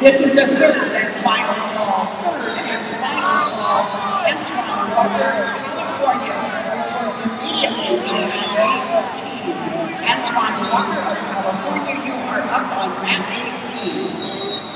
This is the third and final call. Third and final call. Antoine Walker, California, report immediately to map 18. Antoine Walker of California, you are up on map 18.